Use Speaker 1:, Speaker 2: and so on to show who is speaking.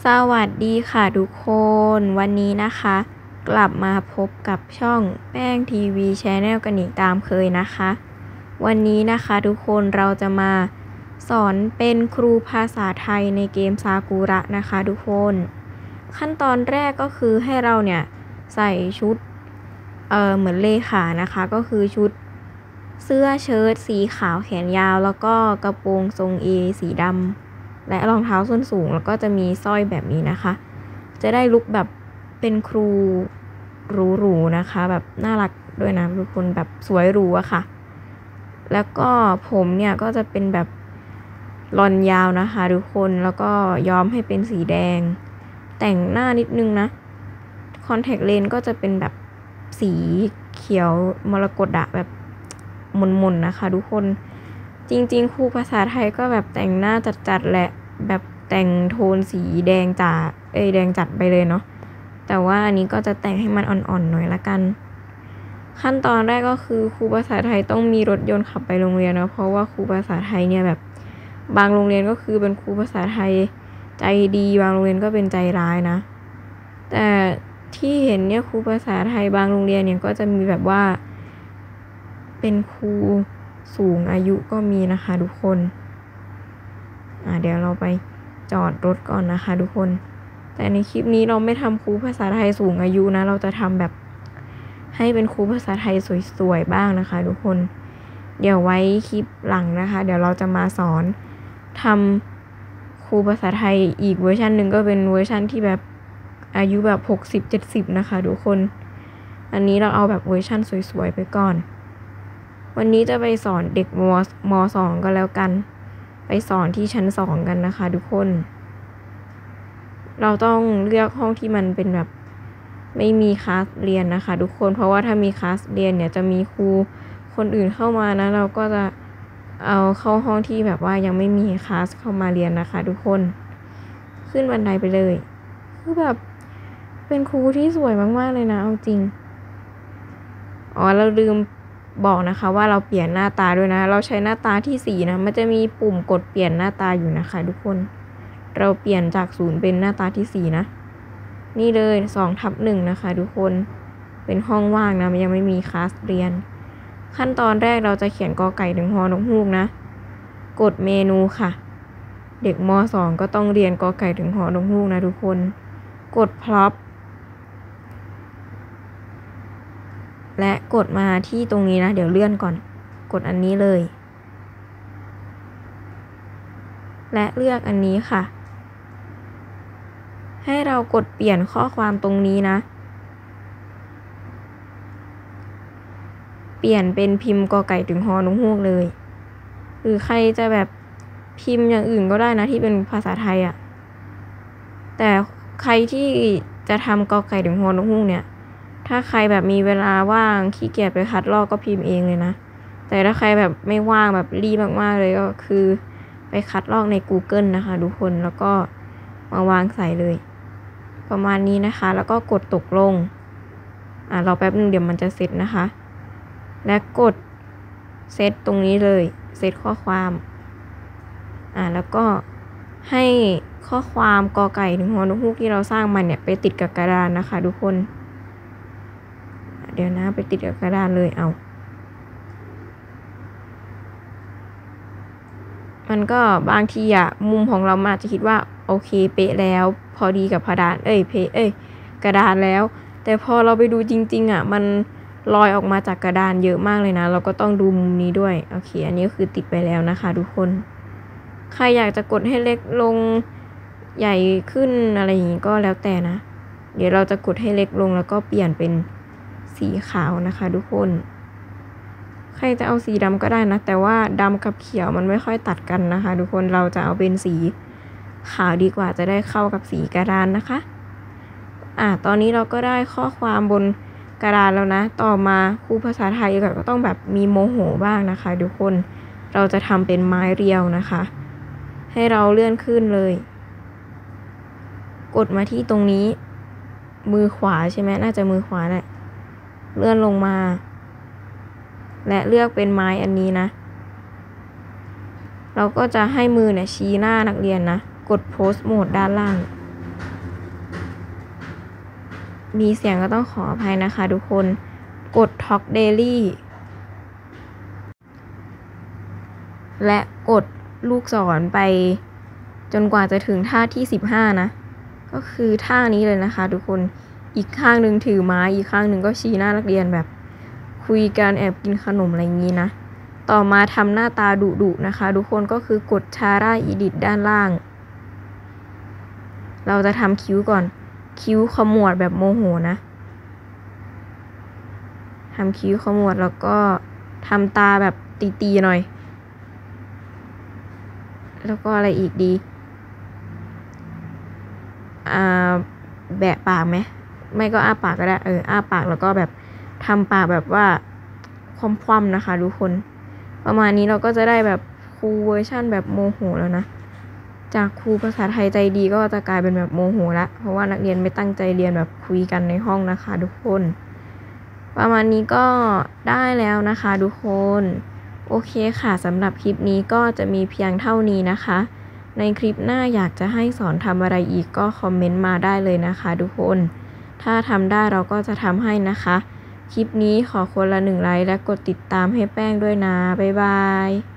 Speaker 1: สวัสดีค่ะทุกคนวันนี้นะคะกลับมาพบกับช่องแป้งทีวีแชนแนลกันอีกตามเคยนะคะวันนี้นะคะทุกคนเราจะมาสอนเป็นครูภาษาไทยในเกมซากุระนะคะทุกคนขั้นตอนแรกก็คือให้เราเนี่ยใส่ชุดเหมือนเลขานะคะก็คือชุดเสื้อเชิ้ตสีขาวแขนยาวแล้วก็กระโปรงทรงเอสีดำและรองเท้าส้นสูงแล้วก็จะมีสร้อยแบบนี้นะคะจะได้ลุคแบบเป็นครูหรูๆนะคะแบบน่ารักด้วยนะทุกคนแบบสวยหรูอะค่ะแล้วก็ผมเนี่ยก็จะเป็นแบบลอนยาวนะคะทุกคนแล้วก็ย้อมให้เป็นสีแดงแต่งหน้านิดนึงนะคอนแทคเลนส์ก็จะเป็นแบบสีเขียวมรกตอะแบบมนๆนะคะทุกคนจริงๆครูภาษาไทยก็แบบแต่งหน้าจัดๆแหละแบบแต่งโทนสีแดงจ๋าแดงจัดไปเลยเนาะแต่ว่าอันนี้ก็จะแต่งให้มันอ่อนๆหน่อยละกันขั้นตอนแรกก็คือครูภาษาไทยต้องมีรถยนต์ขับไปโรงเรียนนะเพราะว่าครูภาษาไทยเนี่ยแบบบางโรงเรียนก็คือเป็นครูภาษาไทยใจดีบางโรงเรียนก็เป็นใจร้ายนะแต่ที่เห็นเนี่ยครูภาษาไทยบางโรงเรียนเนี่ยก็จะมีแบบว่าเป็นครูสูงอายุก็มีนะคะทุกคนเดี๋ยวเราไปจอดรถก่อนนะคะทุกคนแต่ในคลิปนี้เราไม่ทำครูภาษาไทยสูงอายุนะเราจะทำแบบให้เป็นครูภาษาไทยสวยๆบ้างนะคะทุกคนเดี๋ยวไว้คลิปหลังนะคะเดี๋ยวเราจะมาสอนทำครูภาษาไทยอีกเวอร์ชันหนึ่งก็เป็นเวอร์ชันที่แบบอายุแบบ60-70นะคะทุกคนอันนี้เราเอาแบบเวอร์ชันสวยๆไปก่อนวันนี้จะไปสอนเด็กม.2 ก็แล้วกันไปสอนที่ชั้น2กันนะคะทุกคนเราต้องเลือกห้องที่มันเป็นแบบไม่มีคลาสเรียนนะคะทุกคนเพราะว่าถ้ามีคลาสเรียนเนี่ยจะมีครูคนอื่นเข้ามานะเราก็จะเอาเข้าห้องที่แบบว่ายังไม่มีคลาสเข้ามาเรียนนะคะทุกคนขึ้นบันไดไปเลยคือแบบเป็นครูที่สวยมากๆเลยนะเอาจริงเราลืมบอกนะคะว่าเราเปลี่ยนหน้าตาด้วยนะเราใช้หน้าตาที่4นะมันจะมีปุ่มกดเปลี่ยนหน้าตาอยู่นะคะทุกคนเราเปลี่ยนจาก0เป็นหน้าตาที่4นะนี่เลย2/1นะคะทุกคนเป็นห้องว่างนะมันยังไม่มีคลาสเรียนขั้นตอนแรกเราจะเขียนกอไก่ถึงฮอนกฮูกนะกดเมนูค่ะเด็กม.2 ก็ต้องเรียนกอไก่ถึงฮอนกฮูกนะทุกคนกดพร็อพและกดมาที่ตรงนี้นะเดี๋ยวเลื่อนก่อนกดอันนี้เลยและเลือกอันนี้ค่ะให้เรากดเปลี่ยนข้อความตรงนี้นะเปลี่ยนเป็นพิมพ์กอไก่ถึงฮอนกฮูกเลยหรือใครจะแบบพิมพ์อย่างอื่นก็ได้นะที่เป็นภาษาไทยแต่ใครที่จะทำกอไก่ถึงฮอนกฮูกเนี่ยถ้าใครแบบมีเวลาว่างขี้เกียจไปคัดลอกก็พิมพ์เองเลยนะแต่ถ้าใครแบบไม่ว่างแบบรีบมากๆเลยก็คือไปคัดลอกใน Google นะคะทุกคนแล้วก็มาวางใส่เลยประมาณนี้นะคะแล้วก็กดตกลงรอแป๊บนึงเดี๋ยวมันจะเสร็จนะคะและกดเซตตรงนี้เลยเซตข้อความแล้วก็ให้ข้อความกอไก่ถึงฮอนกฮูกที่เราสร้างมันเนี่ยไปติดกับกระดานนะคะทุกคนเดี๋ยวนะไปติดกับกระดานเลยมันก็บางทีมุมของเราอาจจะคิดว่าโอเคเป๊ะแล้วพอดีกับกระดานกระดานแล้วแต่พอเราไปดูจริงๆมันลอยออกมาจากกระดานเยอะมากเลยนะเราก็ต้องดูมุมนี้ด้วยโอเคอันนี้ก็คือติดไปแล้วนะคะทุกคนใครอยากจะกดให้เล็กลงใหญ่ขึ้นอะไรอย่างนี้ก็แล้วแต่นะเดี๋ยวเราจะกดให้เล็กลงแล้วก็เปลี่ยนเป็นสีขาวนะคะทุกคนใครจะเอาสีดำก็ได้นะแต่ว่าดำกับเขียวมันไม่ค่อยตัดกันนะคะทุกคนเราจะเอาเป็นสีขาวดีกว่าจะได้เข้ากับสีกระดานนะคะตอนนี้เราก็ได้ข้อความบนกระดานแล้วนะต่อมาครูภาษาไทยก็ต้องแบบมีโมโหบ้างนะคะทุกคนเราจะทำเป็นไม้เรียวนะคะให้เราเลื่อนขึ้นเลยกดมาที่ตรงนี้มือขวาใช่ไหมน่าจะมือขวาแหละเลื่อนลงมาและเลือกเป็นไม้อันนี้นะเราก็จะให้มือเนี่ยชี้หน้านักเรียนนะกดโพสต์โหมดด้านล่างมีเสียงก็ต้องขออภัยนะคะทุกคนกด Talk Daily และกดลูกศรไปจนกว่าจะถึงท่าที่15นะก็คือท่านี้เลยนะคะทุกคนอีกข้างหนึ่งถือไม้อีกข้างหนึ่งก็ชี้หน้านักเรียนแบบคุยกันแอบกินขนมอะไรอย่างนี้นะต่อมาทำหน้าตาดุนะคะทุกคนก็คือกดชาร่าอีดิทด้านล่างเราจะทำคิ้วก่อนคิ้วขมวดแบบโมโหนะทำคิ้วขมวดแล้วก็ทำตาแบบตีๆหน่อยแล้วก็อะไรอีกดีแบะปากไหมไม่ก็อ้าปากก็ได้อ้าปากแล้วก็แบบทำปากแบบว่าคว่ำๆนะคะทุกคนประมาณนี้เราก็จะได้แบบครูเวอร์ชั่นแบบโมโหแล้วนะจากครูภาษาไทยใจดีก็จะกลายเป็นแบบโมโหละเพราะว่านักเรียนไม่ตั้งใจเรียนแบบคุยกันในห้องนะคะทุกคนประมาณนี้ก็ได้แล้วนะคะทุกคนโอเคค่ะสำหรับคลิปนี้ก็จะมีเพียงเท่านี้นะคะในคลิปหน้าอยากจะให้สอนทำอะไรอีกก็คอมเมนต์มาได้เลยนะคะทุกคนถ้าทำได้เราก็จะทำให้นะคะคลิปนี้ขอคนละ1 ไลค์และกดติดตามให้แป้งด้วยนะบ๊ายบาย